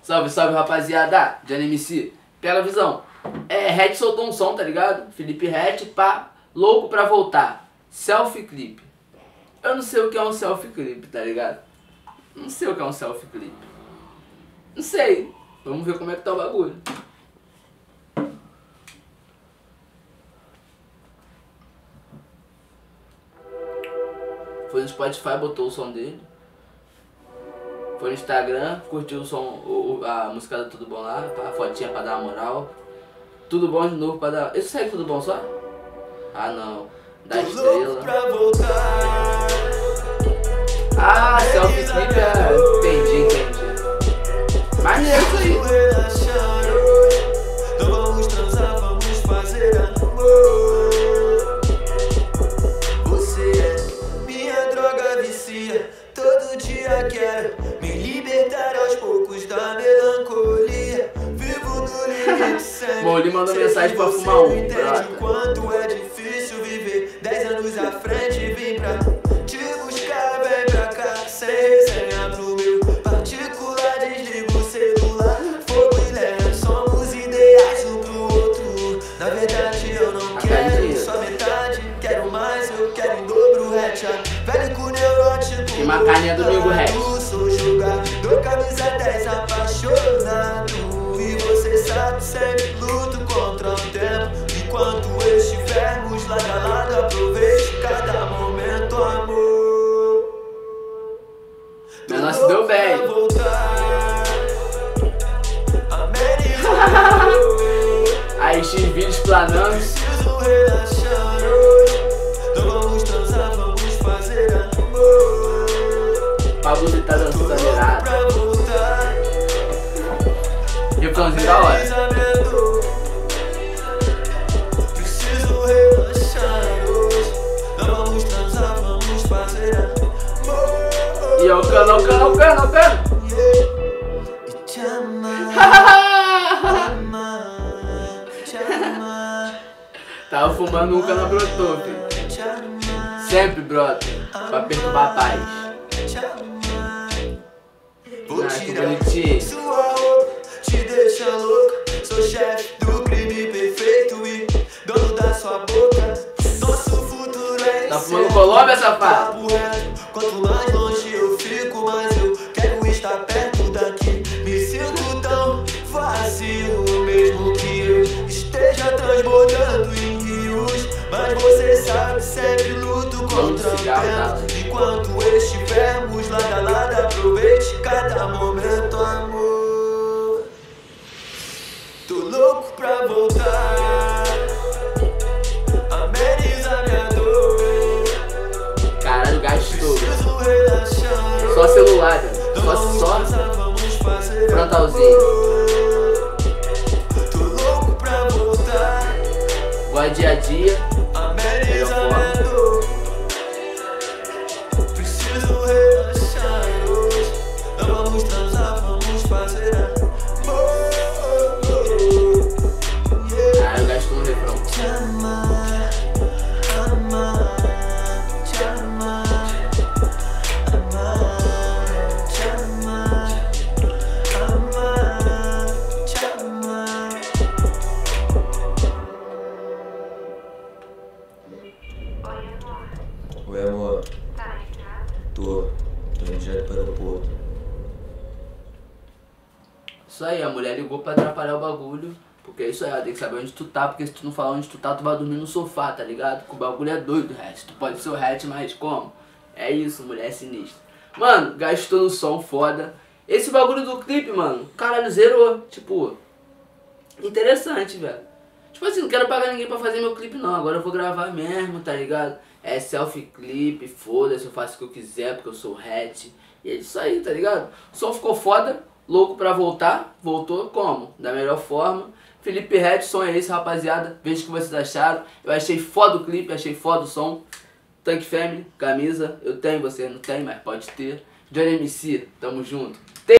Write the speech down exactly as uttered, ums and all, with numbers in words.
Salve, salve, rapaziada. Johnny M C. Pega a visão. É, Hatch soltou um som, tá ligado? Felipe Hatch, pá. Louco pra voltar. Selfie clip. Eu não sei o que é um selfie clip, tá ligado? Não sei o que é um selfie clip. Não sei. Vamos ver como é que tá o bagulho. Foi no Spotify, botou o som dele. Foi no Instagram, curtiu o som, o, a música do Tudo Bom lá, a fotinha pra dar uma moral. Tudo Bom de novo pra dar... Isso segue Tudo Bom só? Ah não, da estrela. Ah, selfie clip é... Entendi, entendi. Maneiro isso aí. Vamos transar, vamos fazer amor. Você é minha droga vicia. Todo dia quero me libertar aos poucos da melancolia. Vivo no limite sempre. Molly mandou mensagem pra fumar um. Enquanto é difícil viver dez anos à frente, vim pra te buscar, vem pra cá. Sem resenha pro meu particular, desligo o celular. Fogo e leve, somos ideais um pro outro. Na verdade eu não quero só metade, quero mais, eu quero em dobro, headshot. Velho com neurótico. E uma carinha do Domingo Hatch. Sou jogador, camisa dez, apaixonado. E você sabe, sempre luto contra o tempo. Enquanto estivermos lado a lado, aproveite cada momento, amor. Menor se deu bem. Aí X vídeos planando. Preciso relaxar hoje. Então vamos transar, vamos fazer amor. Pablo tá dançando virado. Refrãozinho da hora. Preciso relaxar hoje. Então vamos transar, vamos fazer amor. E ó, o cano, o cano, o cano, o cano. E te amar, amar, te amar. Tava fumando um cano brotou, filho. Sempre brota, pra perturbar a paz. Vou Ah, que tirar bonitinho. sua roupa, te deixa louca. Sou chefe do crime perfeito e dono da sua boca. Nosso futuro é Tá fumando Colômbia, safado? papo reto. Quanto mais longe eu fico, mais eu quero estar perto daqui. Me sinto tão vazio, mesmo que eu esteja transbordando em rios. Mas você sabe, sempre luto contra o tempo. Enquanto estivermos lado a lado, aproveite cada momento, amor. Tô louco pra voltar, ameniza minha dor. Caralho, gastou. Preciso relaxar. Só celular, velho. Só, só Vamos fazer frontalzinho. amor. Tô louco pra voltar, Igual dia a dia. ameniza Melhor minha forma. dor. Preciso relaxar hoje. Não vamos transar, vamos fazer amor. Yeah. Ah, eu gasto no refrão. Te amar, amar, te amar, amar, te amar, amar, te amar. Oi, amor. Tá em casa? Tô. Tô indo direto pro aeroporto. Isso aí, a mulher ligou pra atrapalhar o bagulho. Porque é isso aí, ela tem que saber onde tu tá. Porque se tu não falar onde tu tá, tu vai dormir no sofá, tá ligado? Que o bagulho é doido, Hatch. Tu pode ser o Hatch, mas como? É isso, mulher sinistra. Mano, gastou no som foda. Esse bagulho do clipe, mano, caralho, zerou. Tipo, interessante, velho. Tipo assim, não quero pagar ninguém pra fazer meu clipe não. Agora eu vou gravar mesmo, tá ligado? É selfie clipe, foda-se, eu faço o que eu quiser porque eu sou Hatch. E é isso aí, tá ligado? O som ficou foda, louco pra voltar. Voltou como? Da melhor forma. Felipe Hatch, som é esse, rapaziada. Veja o que vocês acharam. Eu achei foda o clipe, achei foda o som. Tank Family, camisa, eu tenho, você não tem, mas pode ter. Johnny M C, tamo junto.